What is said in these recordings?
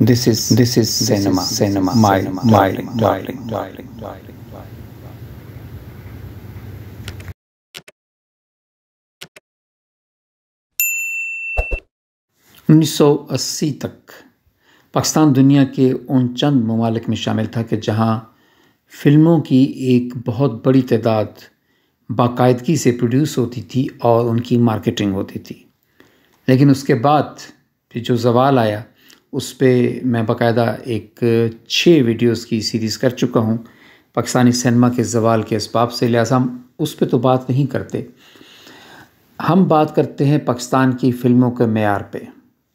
This is cinema, my darling. 1980 तक पाकिस्तान दुनिया के उन चंद ममालिक में शामिल था कि जहां फ़िल्मों की एक बहुत बड़ी तादाद बाकायदगी से प्रोड्यूस होती थी और उनकी मार्केटिंग होती थी। लेकिन उसके बाद फिर जो ज़वाल आया उस पे मैं बाकायदा एक 6 वीडियोस की सीरीज़ कर चुका हूँ पाकिस्तानी सिनेमा के ज़वाल के असबाब से, लिहाजा हम उस पे तो बात नहीं करते। हम बात करते हैं पाकिस्तान की फ़िल्मों के मेयार पे।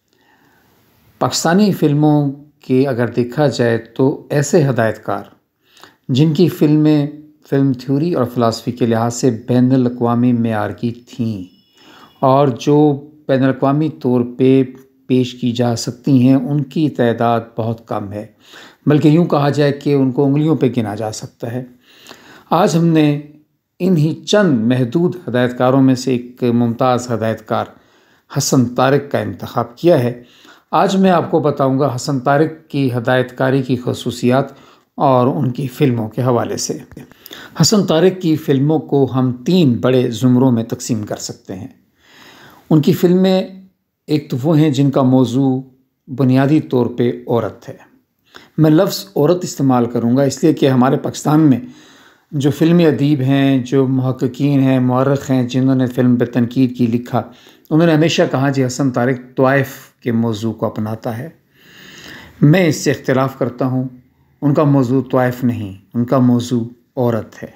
पाकिस्तानी फ़िल्मों के अगर देखा जाए तो ऐसे हदायतकार जिनकी फ़िल्में फ़िल्म थ्योरी और फ़िलासफ़ी के लिहाज से बैनुल-अक़वामी मेयार की थीं और जो बैनुल-अक़वामी तौर पे पेश की जा सकती हैं, उनकी तादाद बहुत कम है, बल्कि यूँ कहा जाए कि उनको उंगलियों पे गिना जा सकता है। आज हमने इन्हीं चंद महदूद हदायतकारों में से एक मुमताज़ हदायतकार हसन तारिक का इंतखाब किया है। आज मैं आपको बताऊंगा हसन तारिक की हदायतकारी की ख़ुसूसियात और उनकी फ़िल्मों के हवाले से। हसन तारिक की फ़िल्मों को हम 3 बड़े ज़ुमरों में तकसीम कर सकते हैं। उनकी फ़िल्में एक तो वो हैं जिनका मौजू बुनियादी तौर पे औरत है। मैं लफ्ज़ औरत इस्तेमाल करूँगा इसलिए कि हमारे पाकिस्तान में जो फ़िल्मी अदीब हैं, जो मुहक्किकीन हैं, मुअर्रिख़ हैं, जिन्होंने फ़िल्म पे तनकीद की, लिखा, उन्होंने हमेशा कहा जी हसन तारिक तवाइफ़ के मौजू को अपनाता है। मैं इससे इख्तिलाफ़ करता हूँ। उनका मौजू तवाइफ़ नहीं, उनका मौजू औरत है।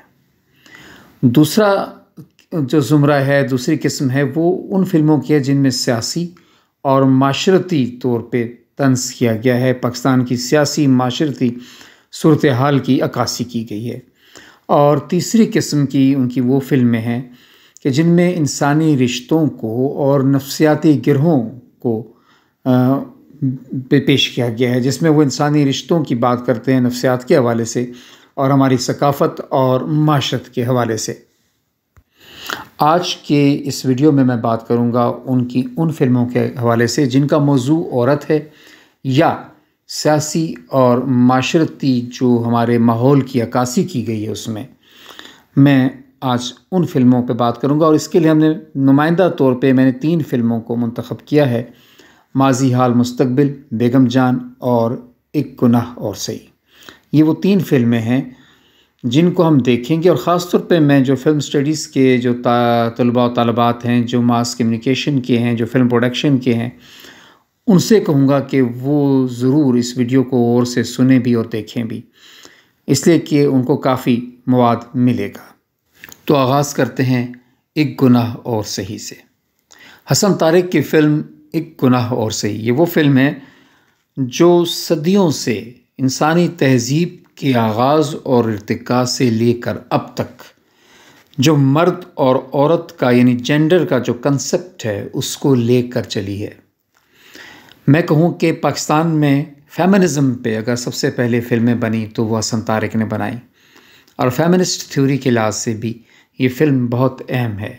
दूसरा जो ज़ुमरा है, दूसरी किस्म है, वो उन फ़िल्मों की है जिनमें सियासी और माशरती तौर पे तंज़ किया गया है, पाकिस्तान की सियासी माशरती सूरत हाल की अक्कासी की गई है। और तीसरी किस्म की उनकी वो फ़िल्में हैं कि जिनमें इंसानी रिश्तों को और नफ्सियाती गिरोहों को पेश किया गया है, जिसमें वो इंसानी रिश्तों की बात करते हैं नफ्सियात के हवाले से और हमारी सकाफ़त और माशरत के हवाले से। आज के इस वीडियो में मैं बात करूंगा उनकी उन फ़िल्मों के हवाले से जिनका मौजू औरत है या सियासी और माशरती जो हमारे माहौल की अक्कासी की गई है, उसमें मैं आज उन फ़िल्मों पे बात करूंगा। और इसके लिए हमने नुमाइंदा तौर पे मैंने 3 फ़िल्मों को मुंतखब किया है, माज़ी हाल मुस्तक़बिल, बेगम जान और एक गुनाह और सही। ये वो 3 फ़िल्में हैं जिनको हम देखेंगे और ख़ास तौर पे मैं जो फ़िल्म स्टडीज़ के जो तलबा और तालिबात हैं, जो मास कम्युनिकेशन के हैं, जो फ़िल्म प्रोडक्शन के हैं, उनसे कहूँगा कि वो ज़रूर इस वीडियो को और से सुने भी और देखें भी, इसलिए कि उनको काफ़ी मवाद मिलेगा। तो आगाज़ करते हैं एक गुनाह और सही से। हसन तारिक की फ़िल्म एक गुनाह और सही, ये वो फ़िल्म है जो सदियों से इंसानी तहज़ीब के आगाज़ और इर्तिका से लेकर अब तक जो मर्द और औरत का यानी जेंडर का जो कंसेप्ट है उसको लेकर चली है। मैं कहूँ कि पाकिस्तान में फेमिनिज़म पे अगर सबसे पहले फ़िल्में बनी तो वो हसन तारिक ने बनाई और फेमिनिस्ट थ्योरी के लिहाज से भी ये फ़िल्म बहुत अहम है।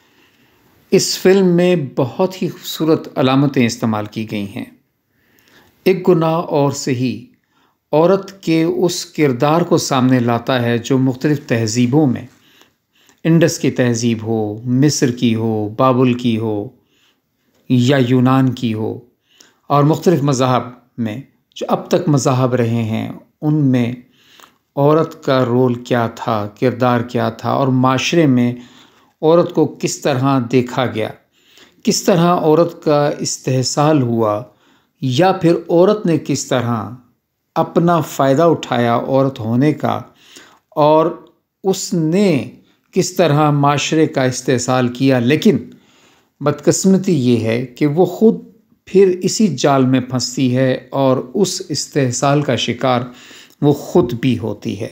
इस फ़िल्म में बहुत ही खूबसूरत अलामतें इस्तेमाल की गई हैं। एक गुनाह और सही औरत के उस किरदार को सामने लाता है जो मुख्तलिफ़ तहज़ीबों में, इंडस की तहज़ीब हो, मिस्र की हो, बाबुल की हो या यूनान की हो, और मुख्तलिफ़ मज़ाहब में जो अब तक मज़ाहब रहे हैं उनमें औरत का रोल क्या था, किरदार क्या था और माशरे में औरत को किस तरह देखा गया, किस तरह औरत का इस्तेहसाल हुआ या फिर औरत ने किस तरह अपना फ़ायदा उठाया औरत होने का और उसने किस तरह माशरे का इस्तेहसाल किया। लेकिन बदकिस्मती ये है कि वो ख़ुद फिर इसी जाल में फंसती है और उस इस्तेहसाल का शिकार वो ख़ुद भी होती है।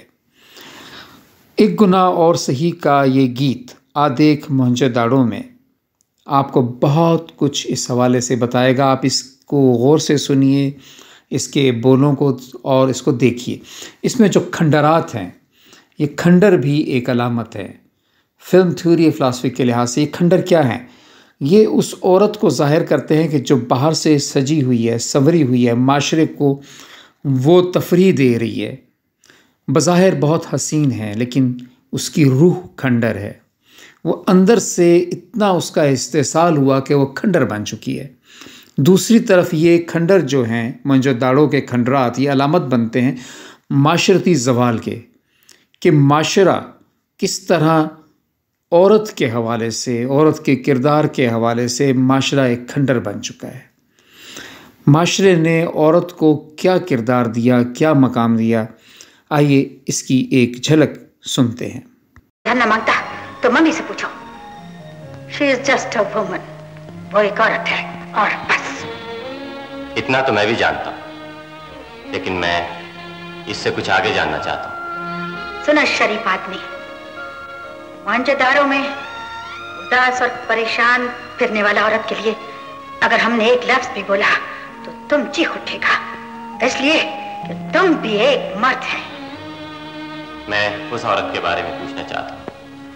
एक गुनाह और सही का ये गीत आ देख मोहनजोदड़ो में आपको बहुत कुछ इस हवाले से बताएगा। आप इसको गौर से सुनिए, इसके बोलों को, और इसको देखिए। इसमें जो खंडरात हैं, ये खंडर भी एक अलामत है फ़िल्म थ्योरी फ़िलासफ़ी के लिहाज से। ये खंडर क्या हैं? ये उस औरत को ज़ाहिर करते हैं कि जो बाहर से सजी हुई है, संवरी हुई है, माशरे को वो तफरीह दे रही है। बज़ाहिर बहुत हसीन है, लेकिन उसकी रूह खंडर है। वो अंदर से इतना उसका इस्तेसाल हुआ कि वो खंडर बन चुकी है। दूसरी तरफ ये खंडर जो हैं, मोहनजोदाड़ो के खंडरात, ये अलामत बनते हैं माशरती ज़वाल के, कि माशरा किस तरह औरत के हवाले से, औरत के किरदार के हवाले से माशरा एक खंडर बन चुका है। माशरे ने औरत को क्या किरदार दिया, क्या मकाम दिया, आइए इसकी एक झलक सुनते हैं। जानना मांगता तो मम्मी से पूछो। She is just a woman. वो एक औरत है और बस। इतना तो मैं भी जानता हूँ, लेकिन मैं इससे कुछ आगे जानना चाहता हूँ। सुनो शरीफ आदमी, मोहनजोदाड़ो में उदास और परेशान फिरने वाला औरत के लिए अगर हमने एक लफ्ज भी बोला तो तुम चीख उठेगा, इसलिए कि तुम भी एक मर्द है। मैं उस औरत के बारे में पूछना चाहता हूँ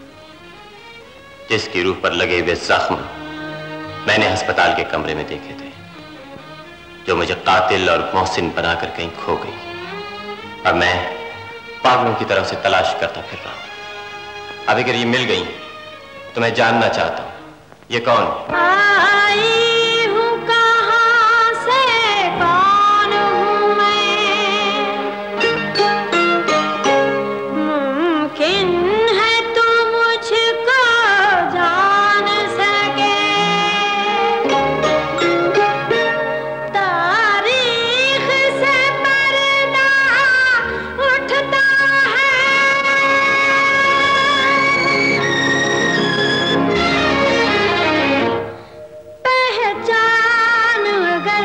जिसकी रूह पर लगे हुए जख्म मैंने अस्पताल के कमरे में देखे थे, जो मुझे कातिल और मोहसिन बनाकर कहीं खो गई और मैं पागलों की तरफ से तलाश करता फिर रहा हूं। अब अगर ये मिल गई तो मैं जानना चाहता हूं ये कौन है। आई हूं कहां से, कौन हूं मैं, मुमकिन है तू मुझको जान सके, तारीख से पर्दा उठता है, पहचान अगर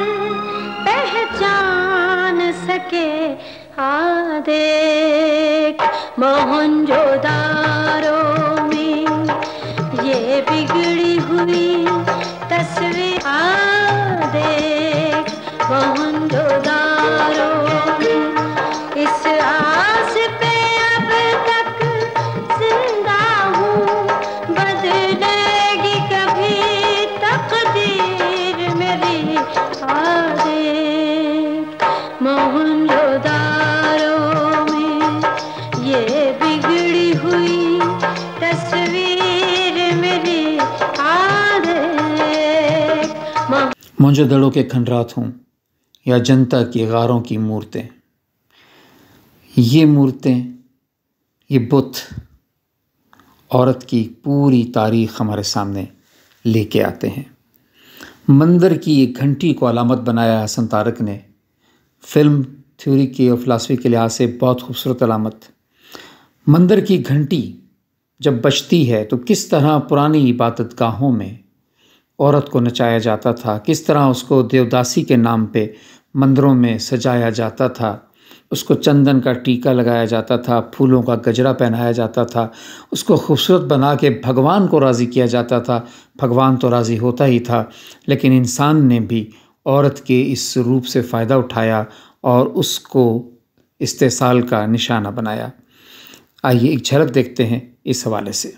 पहचान सके, आ देख मोहनजोदाड़ो में ये बिगड़ी हुई तस्वीर, आ देख मोहनजोदाड़ो में इस आस पे अब तक जिंदा हूँ, बदलेगी कभी तकदीर मेरी, आ देख मोहनजोदाड़ो में ये बिगड़ी हुई तस्वीर मेरी, आ देख मोहनजोदड़ो के खंडरात हों या जनता की गारों की मूर्तें, ये मूर्तें, ये बुत औरत की पूरी तारीख़ हमारे सामने लेके आते हैं। मंदिर की एक घंटी को अलामत बनाया हसन तारक ने, फिल्म थ्योरी की और फ़िलासफ़ी के लिहाज से बहुत खूबसूरत अलामत। मंदिर की घंटी जब बजती है तो किस तरह पुरानी इबादत गाहों में औरत को नचाया जाता था, किस तरह उसको देवदासी के नाम पे मंदिरों में सजाया जाता था, उसको चंदन का टीका लगाया जाता था, फूलों का गजरा पहनाया जाता था, उसको खूबसूरत बना के भगवान को राज़ी किया जाता था। भगवान तो राज़ी होता ही था, लेकिन इंसान ने भी औरत के इस रूप से फ़ायदा उठाया और उसको इस्तेसाल का निशाना बनाया। आइए एक झलक देखते हैं इस हवाले से।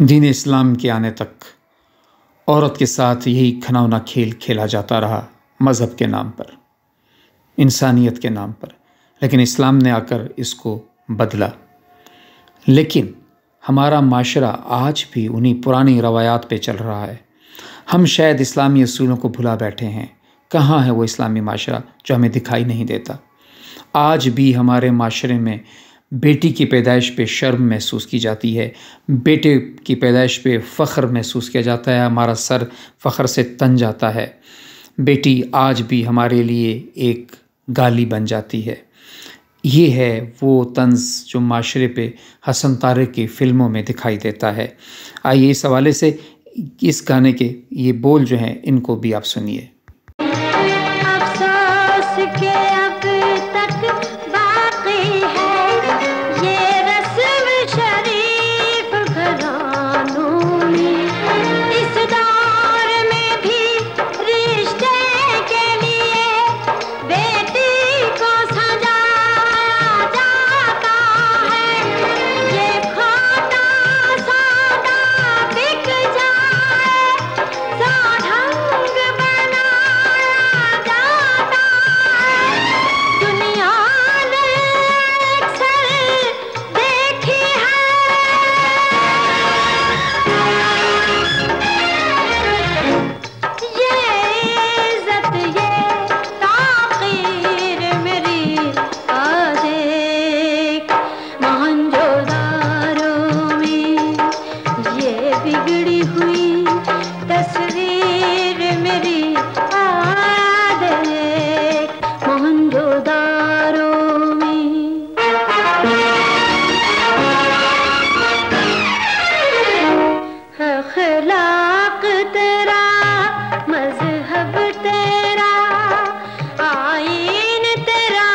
दीन इस्लाम के आने तक औरत के साथ यही घिनौना खेल खेला जाता रहा, मज़हब के नाम पर, इंसानियत के नाम पर। लेकिन इस्लाम ने आकर इसको बदला। लेकिन हमारा माशरा आज भी उन्हीं पुरानी रवायात पे चल रहा है। हम शायद इस्लामी असूलों को भुला बैठे हैं। कहाँ है वो इस्लामी माशरा जो हमें दिखाई नहीं देता? आज भी हमारे माशरे में बेटी की पैदाइश पे शर्म महसूस की जाती है, बेटे की पैदाइश पे फ़ख्र महसूस किया जाता है, हमारा सर फ़ख्र से तन जाता है। बेटी आज भी हमारे लिए एक गाली बन जाती है। ये है वो तंज़ जो माशरे पे हसन तारक की फ़िल्मों में दिखाई देता है। आइए इस हवाले से इस गाने के ये बोल जो हैं इनको भी आप सुनिए। अफ़सोस के अब तक बाक़ी है ये रस्म शरीफ घरानों में, इस दौर में भी रिश्ते के लिए बेटी को सजाया जाता है। ये खोटा सौदा बिक जाए सो ढंग बनाया जाता है। दुनिया ने अक्सर देखी है ये इज्जत ये ताक़ीर मेरी आज एक मोहनजोदारो में, ये बिगड़ी हुई तस्वीर मेरी आज एक मोहनजोदारो में। अखलाक तेरा, मजहब तेरा, आईन तेरा,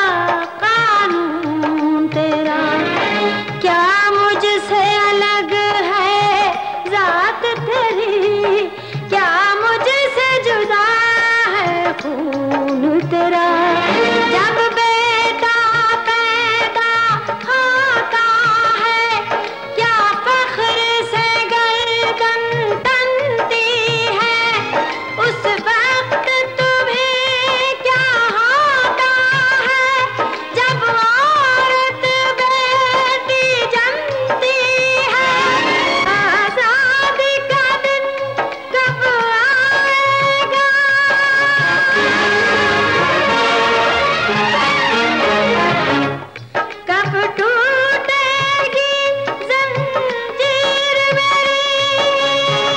कानून तेरा, क्या मुझसे अलग है जात तेरी, क्या मुझसे जुदा है खून तेरा। जब बेटा पैदा होता है क्या फख्र से गर्दन तनती है, उस वक्त तुम्हें क्या होता है जब औरत बेटी जमती है। आज़ादी का दिन कब आएगा, कब टूटेगी ज़ंजीर मेरी।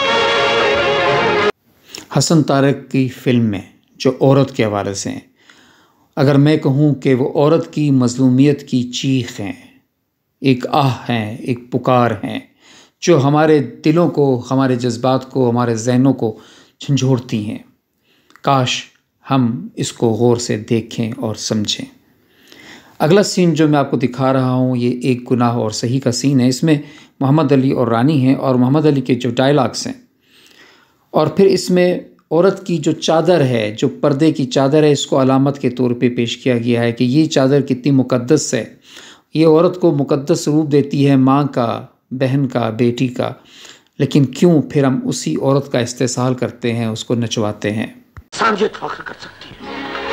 हसन तारक की फ़िल्म में जो औरत के हवाले से हैं, अगर मैं कहूँ कि वो औरत की मज़लूमियत की चीख हैं, एक आह हैं, एक पुकार हैं, जो हमारे दिलों को, हमारे जज्बात को, हमारे ज़हनों को झंझोड़ती हैं। काश हम इसको गौर से देखें और समझें। अगला सीन जो मैं आपको दिखा रहा हूँ ये एक गुनाह और सही का सीन है। इसमें मोहम्मद अली और रानी हैं और मोहम्मद अली के जो डायलॉग्स हैं, और फिर इसमें औरत की जो चादर है, जो पर्दे की चादर है, इसको अलामत के तौर पे पेश किया गया है कि ये चादर कितनी मुक़द्दस है। ये औरत को मुक़द्दस रूप देती है, माँ का, बहन का, बेटी का। लेकिन क्यों फिर हम उसी औरत का इस्तेसाल करते हैं, उसको नचवाते हैं। समझे फख्र कर सकती है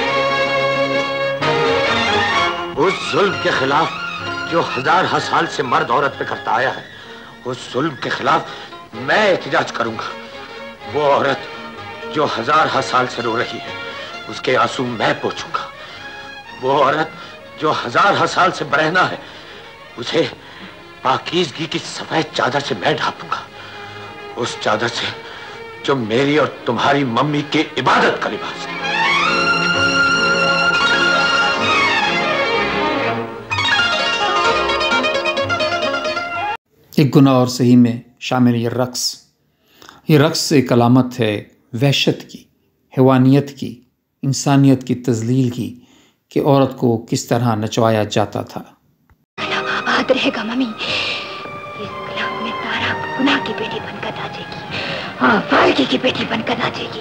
उस जुल्म के खिलाफ जो हजार साल से मर्द औरत पे करता आया है। उस जुल्म के खिलाफ मैं एहतजाज करूंगा। वो औरत जो हजार साल से रो रही है, उसके आंसू मैं पोंछूंगा। वो औरत जो हजार साल से बरहना है, उसे पाकीज़गी की सफेद चादर से मैं ढांपूंगा। उस चादर से जो मेरी और तुम्हारी मम्मी की इबादत का लिबास है। एक गुनाह और सही में शामिल ये रक्स। ये रक्स एक अलामत है वहशत की, हैवानियत की, इंसानियत की तज़लील की, कि औरत को किस तरह नचवाया जाता था। आबाद रहेगा मम्मी, इस क्लब में तारा गुनाह की बेटी बनकर नाचेगी, हाँ फालकी की बेटी बनकर नाचेगी।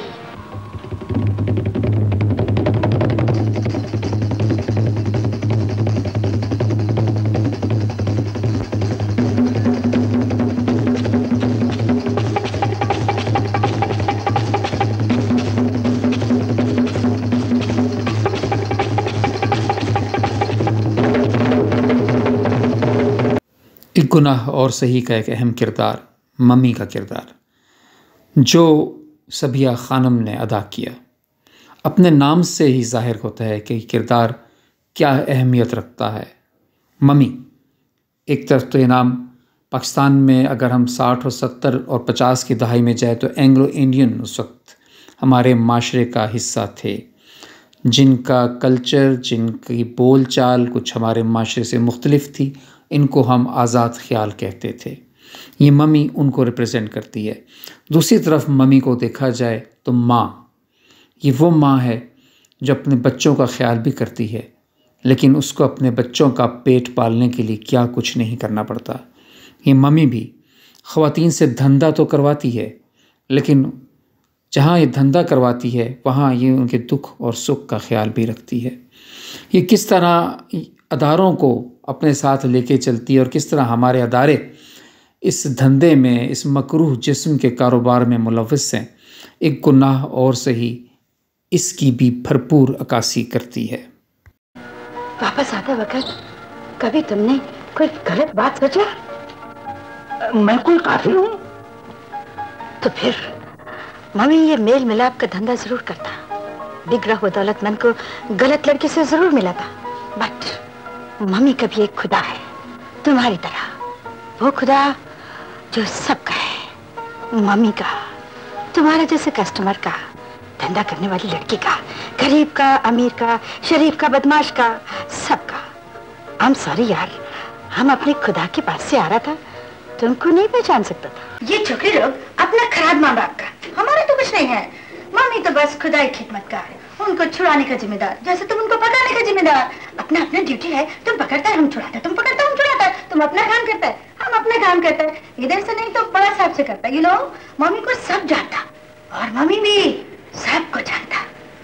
एक गुनाह और सही का एक अहम किरदार मम्मी का किरदार, जो सबिया खानम ने अदा किया। अपने नाम से ही जाहिर होता है कि किरदार क्या अहमियत रखता है। मम्मी, एक तरफ तो ये नाम पाकिस्तान में अगर हम 60 और 70 और 50 की दहाई में जाए तो एंग्लो इंडियन उस वक्त हमारे माशरे का हिस्सा थे, जिनका कल्चर, जिनकी बोल चाल कुछ हमारे माशरे से मुख्तलिफ थी। इनको हम आज़ाद ख्याल कहते थे। ये मम्मी उनको रिप्रेजेंट करती है। दूसरी तरफ मम्मी को देखा जाए तो माँ, ये वो माँ है जो अपने बच्चों का ख्याल भी करती है, लेकिन उसको अपने बच्चों का पेट पालने के लिए क्या कुछ नहीं करना पड़ता। ये मम्मी भी ख़वातीन से धंधा तो करवाती है, लेकिन जहाँ ये धंधा करवाती है वहाँ ये उनके दुख और सुख का ख्याल भी रखती है। ये किस तरह अदारों को अपने साथ लेके चलती है और किस तरह हमारे अदारे इस धंधे में, इस मकरूह जिस्म के कारोबार में मुलव्वस हैं। एक गुनाह और सही इसकी भी भरपूर अक्कासी करती है। वापस आते वक्त कभी तुमने कोई गलत बात सोचा? मैं कोई काफिर हूँ? तो फिर मम्मी ये मेल मिलाप का धंधा जरूर करता। बिगड़ा हुआ दौलतमंद को गलत लड़की से जरूर मिला था, बट मम्मी का भी एक खुदा है तुम्हारी तरह। वो खुदा जो सबका है, मम्मी का, तुम्हारे जैसे कस्टमर का, धंधा करने वाली लड़की का, गरीब का, अमीर का, शरीफ का, बदमाश का, सबका। I'm sorry यार, हम अपने खुदा के पास से आ रहा था, तुमको नहीं पहचान सकता था। ये छोकरे लोग अपना खराब माँ बाप का, हमारा तो कुछ नहीं है। मम्मी तो बस खुदा की खिदमत का है, उनको छुड़ाने का जिम्मेदार, जैसे तुम उनको पकड़ने का जिम्मेदार। अपना अपना ड्यूटी है, तुम पकड़ता है हम छुड़ाते, तुम पकड़ता हम छुड़ाता, तुम अपना काम करता है हम अपना काम करता है। इधर से नहीं तो बड़ा साहब से करता। ये लोग मम्मी को सब जानता और मम्मी भी सबको जानता।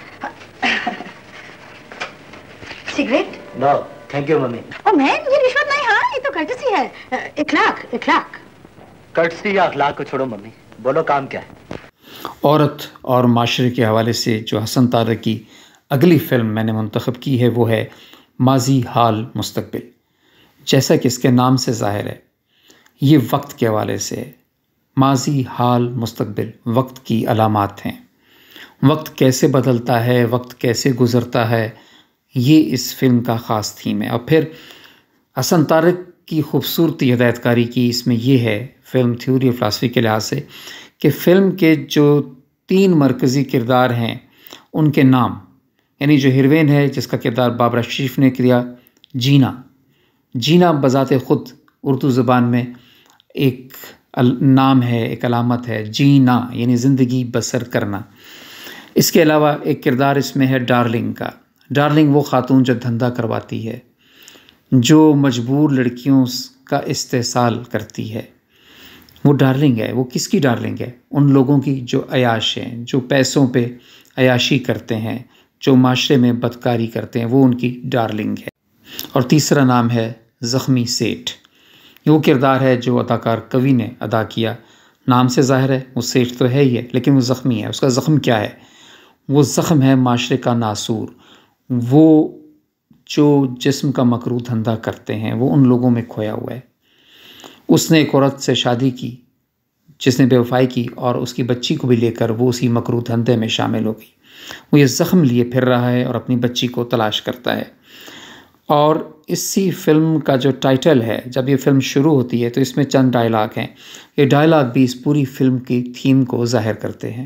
Cigarette? No thank you mummy. Oh man, ये रिश्वत नहीं, हाँ ये तो कर्टसी है। इखलाक। कर्टसी या अखलाक को छोड़ो मम्मी, बोलो काम क्या है? औरत और माशरे के हवाले से जो हसन तारक की अगली फ़िल्म मैंने मुंतखब की है वो है माजी हाल मुस्तकबिल। जैसा कि इसके नाम से ज़ाहिर है, ये वक्त के हवाले से है। माजी हाल मुस्तकबिल वक्त की अलामात हैं। वक्त कैसे बदलता है, वक्त कैसे गुज़रता है, ये इस फिल्म का ख़ास थीम है। और फिर हसन तारक की खूबसूरती हिदायतकारी की इसमें यह है, फ़िल्म थ्योरी और फ़िलासफ़ी के लिहाज से, कि फ़िल्म के जो 3 मरकज़ी किरदार हैं उनके नाम, यानी जो हीरोइन है जिसका किरदार बाबरा शरीफ ने किया, जीना बज़ाते ख़ुद उर्दू ज़बान में एक नाम है, एक अलामत है, जीना यानी ज़िंदगी बसर करना। इसके अलावा एक किरदार इसमें है डार्लिंग का। डार्लिंग वो ख़ातून जो धंधा करवाती है, जो मजबूर लड़कियों का इस्तेसाल करती है, वो डार्लिंग है। वो किसकी डार्लिंग है? उन लोगों की जो अयाश हैं, जो पैसों पे अयाशी करते हैं, जो माशरे में बदकारी करते हैं, वो उनकी डार्लिंग है। और तीसरा नाम है ज़ख्मी सेठ। ये वो किरदार है जो अदाकार कवि ने अदा किया। नाम से ज़ाहिर है वो सेठ तो है ही है, लेकिन वो ज़ख्मी है। उसका ज़ख्म क्या है? वो ज़ख्म है माशरे का नासूर। वो जो जिस्म का मकरूह धंधा करते हैं वो उन लोगों में खोया हुआ है। उसने एक औरत से शादी की जिसने बेवफाई की और उसकी बच्ची को भी लेकर वो उसी मकरूह धंधे में शामिल हो गई। वो ये ज़ख्म लिए फिर रहा है और अपनी बच्ची को तलाश करता है। और इसी फिल्म का जो टाइटल है, जब ये फिल्म शुरू होती है तो इसमें चंद डायलॉग हैं। ये डायलॉग भी इस पूरी फिल्म की थीम को जाहिर करते हैं।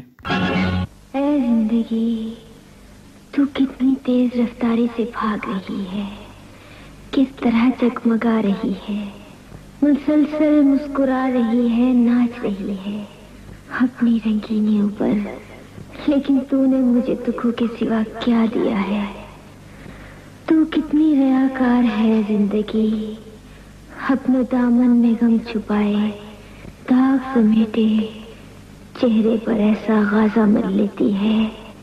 ऐ जिंदगी, तू कितनी तेज रफ्तारी से भाग रही है, किस तरह जगमगा रही है, मुसलसल मुस्कुरा रही है, नाच रही है अपनी रंगीनियों पर। लेकिन तूने मुझे दुखों के सिवा क्या दिया है? तू कितनी रयाकार है जिंदगी, अपने दामन में गम छुपाए, दाग समेटे चेहरे पर ऐसा गाजा मर लेती है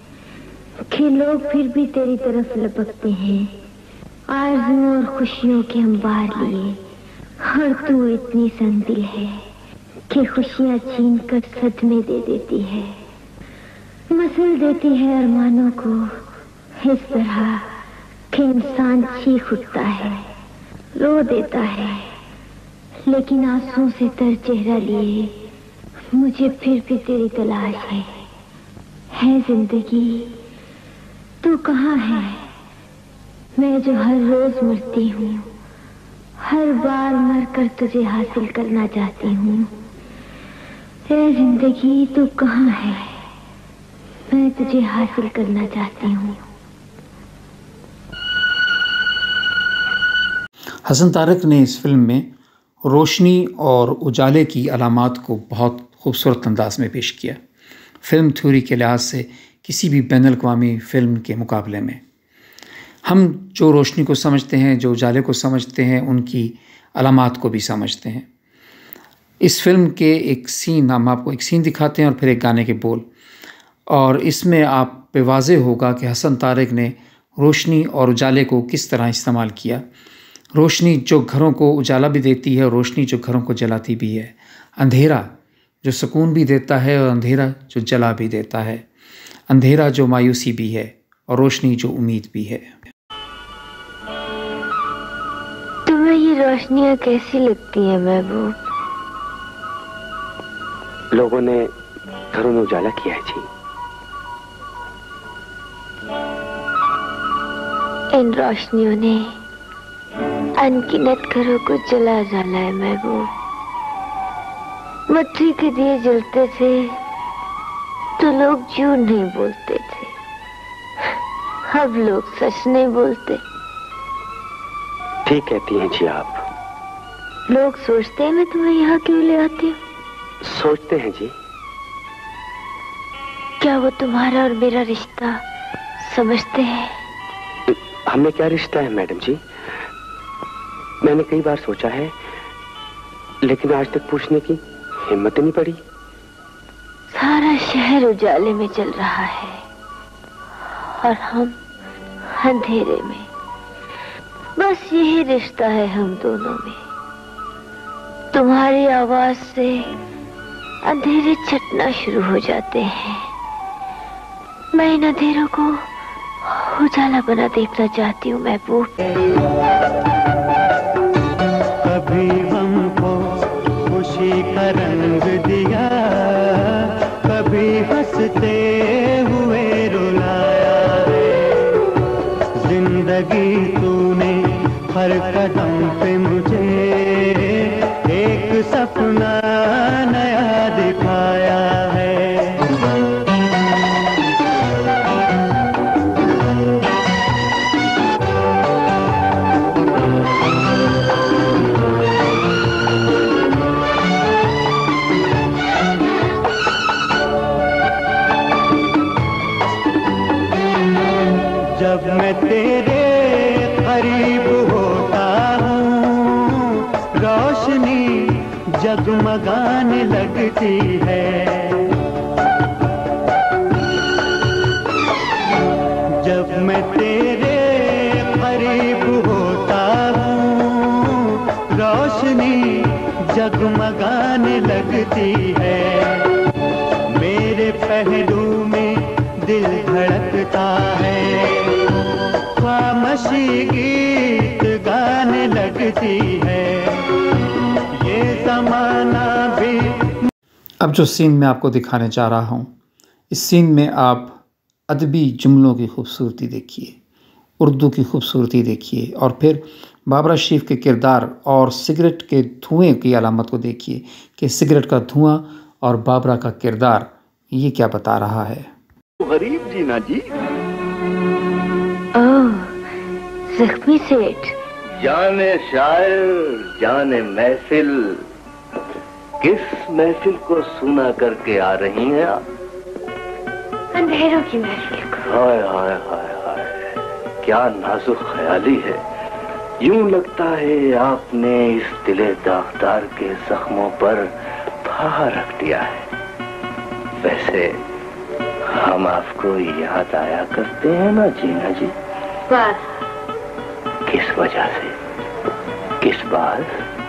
कि लोग फिर भी तेरी तरफ लपकते हैं, आरज़ुओं और खुशियों के अंबार लिए। और तू इतनी संदिल है कि खुशियां छीन कर सदमे दे देती है, मसल देती है अरमानों को इस तरह कि इंसान चीख उठता है, रो देता है, लेकिन आंसुओं से तर चेहरा लिए मुझे फिर भी तेरी तलाश है जिंदगी तू कहाँ है? मैं जो हर रोज मरती हूँ, हर बार मरकर तुझे हासिल करना चाहती हूँ। है जिंदगी तू कहाँ है? मैं तुझे हासिल करना चाहती हूँ। हसन तारक ने इस फिल्म में रोशनी और उजाले की अलामात को बहुत खूबसूरत अंदाज में पेश किया। फिल्म थ्योरी के लिहाज से किसी भी बैनुल-अक़वामी फिल्म के मुकाबले में हम जो रोशनी को समझते हैं, जो उजाले को समझते हैं, उनकी अलामात को भी समझते हैं। इस फिल्म के एक सीन, हम आपको एक सीन दिखाते हैं और फिर एक गाने के बोल, और इसमें आप पे वाज़ेह होगा कि हसन तारक ने रोशनी और उजाले को किस तरह इस्तेमाल किया। रोशनी जो घरों को उजाला भी देती है और रोशनी जो घरों को जलाती भी है। अंधेरा जो सुकून भी देता है और अंधेरा जो जला भी देता है। अंधेरा जो मायूसी भी है और रोशनी जो उम्मीद भी है। तुम्हें ये रोशनियाँ कैसी लगती हैं महबूब? लोगों ने घरों में उजाला किया है जी। इन रोशनियों ने अनगिनत घरों को जला डाला है महबूब। मट्टी के दिए जलते थे तो लोग झूठ नहीं बोलते थे, अब लोग सच नहीं बोलते। ठीक कहती हैं जी आप। लोग सोचते हैं मैं तुम्हें यहाँ क्यों ले आती हूँ? सोचते हैं जी। क्या वो तुम्हारा और मेरा रिश्ता समझते हैं? हमें क्या रिश्ता है मैडम जी? मैंने कई बार सोचा है, लेकिन आज तक पूछने की हिम्मत नहीं पड़ी। सारा शहर उजाले में चल रहा है और हम अंधेरे में। बस यही रिश्ता है हम दोनों में। तुम्हारी आवाज से अंधेरे छटना शुरू हो जाते हैं। मैं इन अंधेरों को उजाला बना देखना चाहती हूँ महबूब। कभी हमको खुशी का रंग दिया, कभी हंसते हुए रुलाया है। जिंदगी तूने हर कदम पे मुझे एक सपना नया दिखाया है। जब मैं तेरे करीब होता हूँ, रोशनी जगमगाने लगती है। जब मैं तेरे करीब होता हूँ, रोशनी जगमगाने लगती है। मेरे पहलू में दिल धड़कता है, खामोशी गीत गाने लगती है। ये ज़माना भी। अब जो सीन मैं आपको दिखाने जा रहा हूँ, इस सीन में आप अदबी जुमलों की खूबसूरती देखिए, उर्दू की खूबसूरती देखिए, और फिर बाबरा शरीफ के किरदार और सिगरेट के धुएं की अलामत को देखिए कि सिगरेट का धुआं और बाबरा का किरदार ये क्या बता रहा है। गरीब जीना जी। ओह, जख्मी सेठ। जाने शायर जाने महफिल, किस महफिल को सुना करके आ रही हैं आप? अंधेरों की महफिल को। हाय हाय हाय हाय, क्या नाजुक ख्याली है। यूं लगता है आपने इस दिले दागदार के जख्मों पर फाहा रख दिया है। वैसे हम आपको याद आया करते हैं ना जीना जी? बात किस वजह से? किस बात?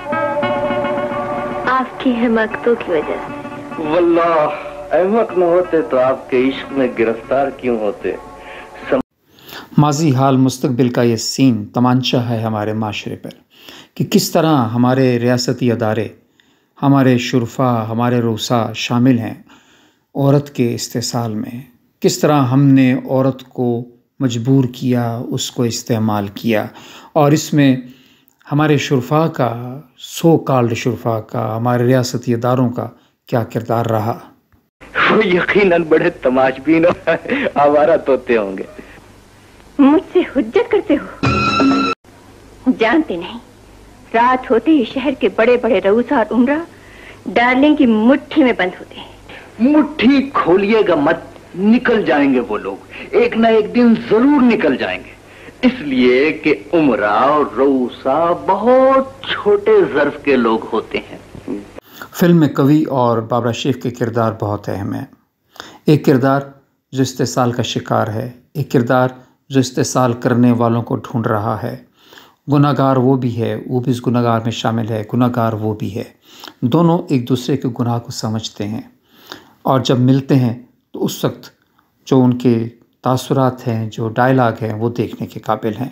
आपकी हिम्मतों की वजह से। वल्लाह, अहमक न होते तो आपके इश्क में गिरफ्तार क्यों होते। माजी हाल मुस्तकबिल का ये सीन तमांचा है हमारे माशरे पर। कि किस तरह हमारे रियासती अदारे, हमारे शुरफा, हमारे रूसा शामिल हैं औरत के इस्तेसाल में। किस तरह हमने औरत को मजबूर किया, उसको इस्तेमाल किया, और इसमें हमारे शुरफा का, सो कॉल्ड शुरफा का, हमारे रियासती अदारों का क्या किरदार रहा। वो यकीनन बड़े तमाशबीन और आवारा तोते होंगे। मुझसे हुज्जत करते हो? जानते नहीं, रात होते ही शहर के बड़े बड़े रऊसा और उमरा डार्लिंग की मुट्ठी में बंद होते हैं। मुट्ठी खोलिएगा मत, निकल जाएंगे वो लोग, एक ना एक दिन जरूर निकल जाएंगे। इसलिए कि उमरा और रऊसा बहुत छोटे ज़र्फ के लोग होते हैं। फिल्म में कवि और बाबरा शेख के किरदार बहुत अहम हैं। एक किरदार जो इस्तेसाल का शिकार है, एक किरदार जो इस्तेसाल करने वालों को ढूंढ रहा है। गुनाहगार वो भी है, वो भी इस गुनाहगार में शामिल है, गुनाहगार वो भी है। दोनों एक दूसरे के गुनाह को समझते हैं और जब मिलते हैं तो उस वक्त जो उनके तासुरात हैं, जो डायलॉग हैं, वो देखने के काबिल हैं।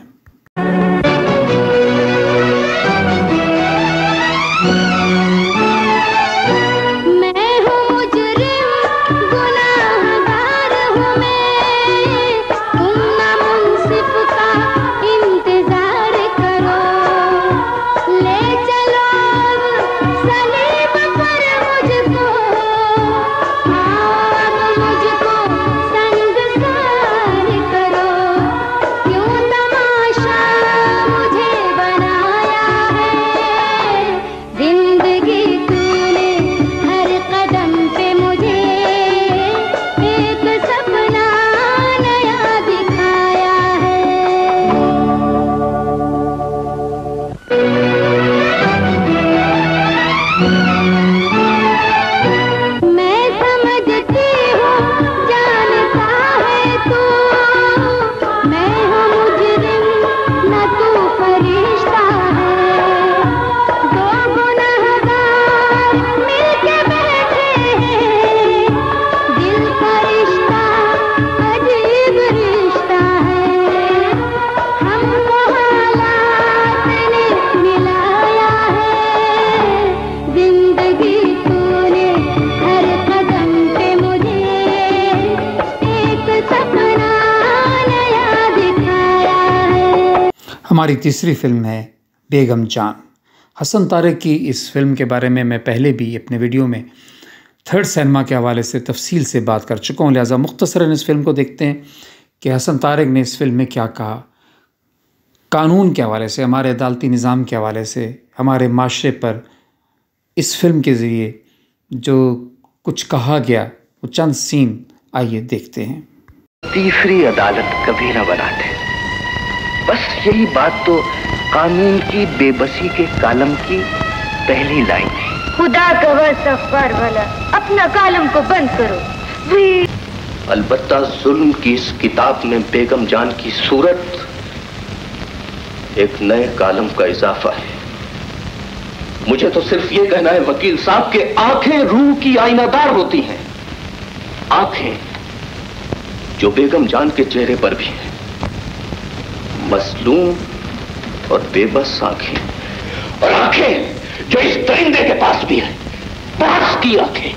हमारी तीसरी फिल्म है बेगम जान। हसन तारक की इस फिल्म के बारे में मैं पहले भी अपने वीडियो में थर्ड सिनेमा के हवाले से तफसील से बात कर चुका हूँ, लिहाजा मुख्तसरन इस फिल्म को देखते हैं कि हसन तारक ने इस फिल्म में क्या कहा। कानून के हवाले से, हमारे अदालती निज़ाम के हवाले से, हमारे माशरे पर इस फिल्म के ज़रिए जो कुछ कहा गया, वो चंद सीन आइए देखते हैं। तीसरी अदालत कभी न बनाते, बस यही बात तो कानून की बेबसी के कालम की पहली लाइन है। खुदा का वफ़ार वाला, अपना कालम को बंद करो। अलबत्ता जुल्म की इस किताब में बेगम जान की सूरत एक नए कालम का इजाफा है। मुझे तो सिर्फ ये कहना है वकील साहब के आंखें रूह की आईनादार होती हैं, आंखें जो बेगम जान के चेहरे पर भी हैं, मसलूम और बेबस आंखें, और आंखें जो इस दरिंदे के पास भी है, पास की आंखें,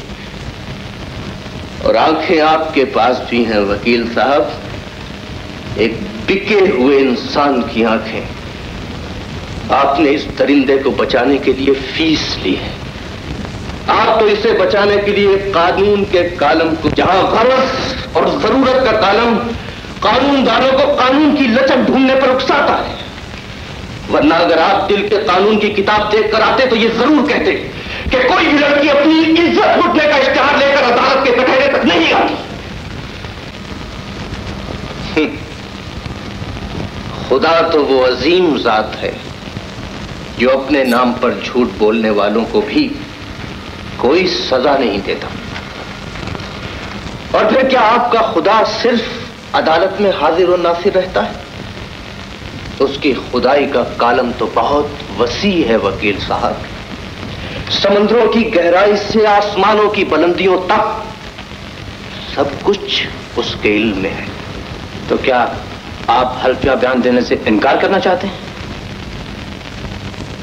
और आंखें आपके पास भी हैं वकील साहब, एक बिके हुए इंसान की आंखें। आपने इस दरिंदे को बचाने के लिए फीस ली है। आप तो इसे बचाने के लिए कानून के कालम को, जहां गरज और जरूरत का कालम कानूनदारों को कानून की लचक ढूंढने पर उकसाता है, वरना अगर आप दिल के कानून की किताब देखकर आते तो ये जरूर कहते कि कोई भी लड़की अपनी इज्जत लूटने का इश्तिहार लेकर अदालत के कटहरे तक नहीं आती। खुदा तो वो अजीम जात है जो अपने नाम पर झूठ बोलने वालों को भी कोई सजा नहीं देता। और फिर क्या आपका खुदा सिर्फ अदालत में हाजिर और नासिर रहता है? उसकी खुदाई का कालम तो बहुत वसी है वकील साहब। समंदरों की गहराई से आसमानों की बुलंदियों तक सब कुछ उसके इल्म में है। तो क्या आप हल्फिया बयान देने से इनकार करना चाहते हैं?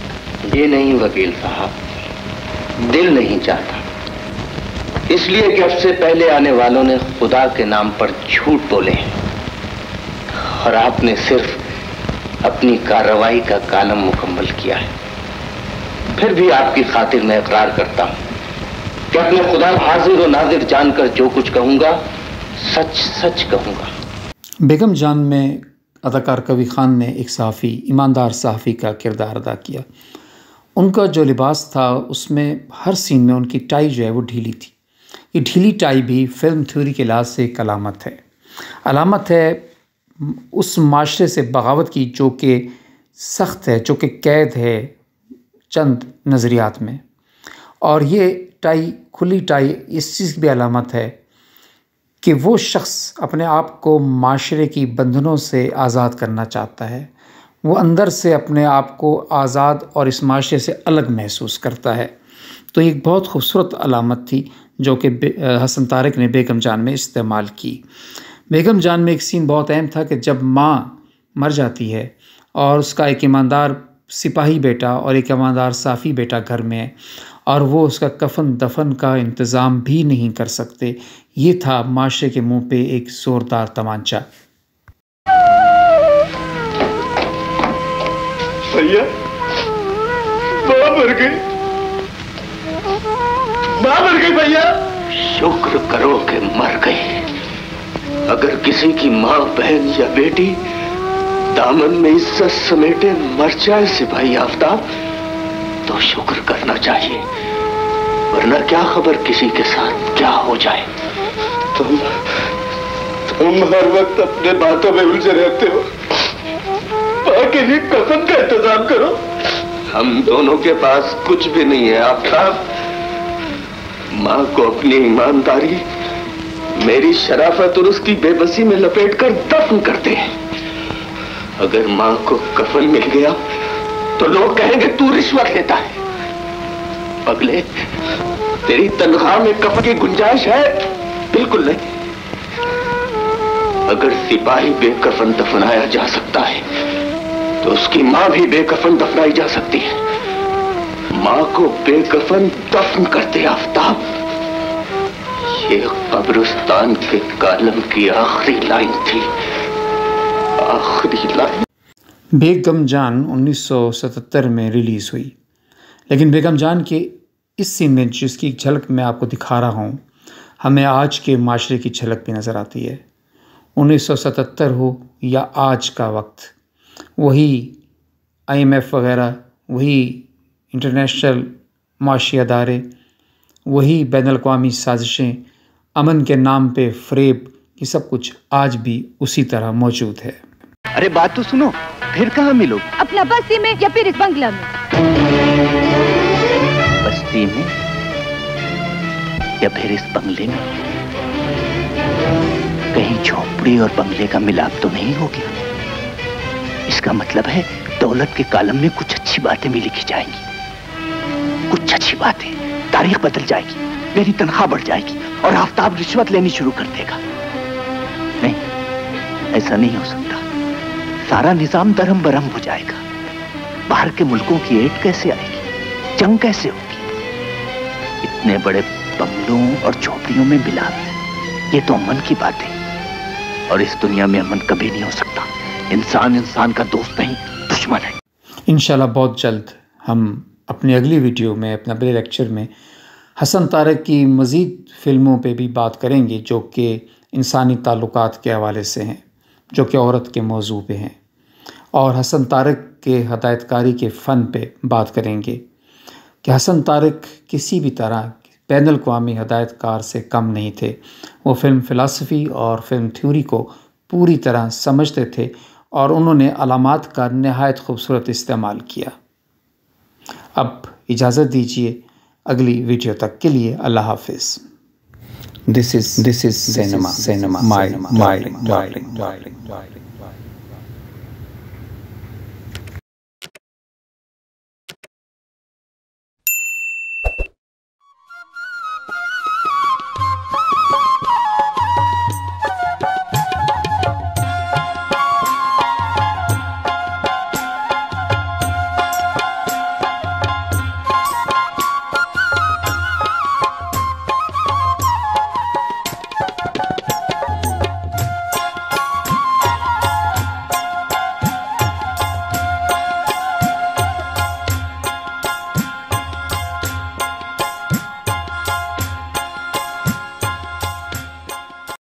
ये नहीं वकील साहब, दिल नहीं चाहता, इसलिए कि अब से पहले आने वालों ने खुदा के नाम पर झूठ बोले और आपने सिर्फ अपनी कार्रवाई का कालम मुकम्मल किया है। फिर भी आपकी खातिर मैं इकरार करता हूं कि अपने खुदा हाजिर और नाजिर जानकर जो कुछ कहूंगा सच सच कहूंगा। बेगम जान में अदाकार कवि खान ने एक सहाफ़ी, ईमानदार सहाफ़ी का किरदार अदा किया। उनका जो लिबास था उसमें हर सीन में उनकी टाई जो है वो ढीली थी। ये ढीली टाई भी फिल्म थ्योरी के लिहाज से एक अलामत है उस माशरे से बगावत की जो कि सख्त है, जो कि कैद है चंद नज़रियात में। और ये टाई, खुली टाई, इस चीज़ की भी अलामत है कि वो शख्स अपने आप को माशरे की बंधनों से आज़ाद करना चाहता है। वो अंदर से अपने आप को आज़ाद और इस माशरे से अलग महसूस करता है। तो एक बहुत खूबसूरत अलामत थी जो कि हसन तारिक ने बेगम जान में इस्तेमाल की। बेगम जान में एक सीन बहुत अहम था कि जब माँ मर जाती है और उसका एक ईमानदार सिपाही बेटा और एक ईमानदार साफ़ी बेटा घर में है और वो उसका कफन दफन का इंतज़ाम भी नहीं कर सकते। ये था माशरे के मुंह पे एक ज़ोरदार तमांचा। भैया, माँ मर गई, माँ मर गई भैया। शुक्र करो कि मर गई। अगर किसी की माँ, बहन या बेटी दामन में इज्जत समेटे मर जाए सिपाही आफ्ताब, तो शुक्र करना चाहिए, वरना क्या खबर किसी के साथ क्या हो जाए। तुम हर वक्त अपने बातों में उलझे रहते हो। माँ के लिए कफन का इंतजाम करो। हम दोनों के पास कुछ भी नहीं है आफ्ताब। माँ को अपनी ईमानदारी, मेरी शराफत और उसकी बेबसी में लपेटकर दफन करते हैं। अगर माँ को कफन मिल गया तो लोग कहेंगे तू रिश्वत लेता है। पगले, तेरी तनख्वाह में कफन की गुंजाइश है? बिल्कुल नहीं। अगर सिपाही बेकफन दफनाया जा सकता है तो उसकी माँ भी बेकफन दफनाई जा सकती है। माँ को बेकफन दफन करते आफ्ताब। ये कब्रिस्तान के कालम की आखिरी लाइन थी, आखिरी लाइन। बेगम जान 1977 में रिलीज़ हुई, लेकिन बेगम जान के इस सीन में जिसकी झलक मैं आपको दिखा रहा हूँ, हमें आज के माशरे की झलक भी नज़र आती है। 1977 हो या आज का वक्त, वही IMF वगैरह, वही इंटरनेशनल माशी अदारे, वही बैनुल-अक़वामी साजिशें, अमन के नाम पे फ़रेब, ये सब कुछ आज भी उसी तरह मौजूद है। अरे बात तो सुनो, फिर कहाँ मिलोगे? अपना बस्ती में या फिर इस बंगला में? बस्ती में या फिर इस बंगले में? कहीं झोपड़ी और बंगले का मिलाप तो नहीं हो गया? इसका मतलब है दौलत के कालम में कुछ अच्छी बातें भी लिखी जाएंगी, कुछ अच्छी बातें। तारीख बदल जाएगी, मेरी तनख्वाह बढ़ जाएगी और आफ्ताब रिश्वत लेनी शुरू कर देगा। नहीं, ऐसा नहीं हो सकता। सारा निजाम दरम बरम हो जाएगा। बाहर के मुल्कों की एड कैसे आएगी? जंग कैसे होगी? इतने बड़े बंगलों और झोपड़ियों में मिलाप, ये तो अमन की बात है और इस दुनिया में अमन कभी नहीं हो सकता। इंसान इंसान का दोस्त नहीं, दुश्मन है। इंशाल्लाह बहुत जल्द हम अपनी अगली वीडियो में, अपने अगले लेक्चर में हसन तारिक की मज़ीद फ़िल्मों पे भी बात करेंगे जो कि इंसानी ताल्लुकात के हवाले से हैं, जो कि औरत के मौजू पे हैं, और हसन तारिक के हदायतकारी के फ़न पे बात करेंगे कि हसन तारिक किसी भी तरह बैनुल-अक़वामी हदायतकार से कम नहीं थे। वो फ़िल्म फ़िलासफ़ी और फ़िल्म थ्योरी को पूरी तरह समझते थे और उन्होंने अलामात का नहायत खूबसूरत इस्तेमाल किया। अब इजाज़त दीजिए, अगली वीडियो तक के लिए अल्लाह हाफ़िज़। This is cinema, my darling.